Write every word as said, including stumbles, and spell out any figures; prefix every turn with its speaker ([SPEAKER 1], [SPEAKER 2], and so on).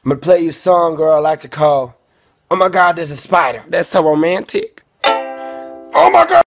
[SPEAKER 1] I'm gonna play you a song, girl, I like to call, "Oh my God, there's a spider." That's so romantic. Oh my God.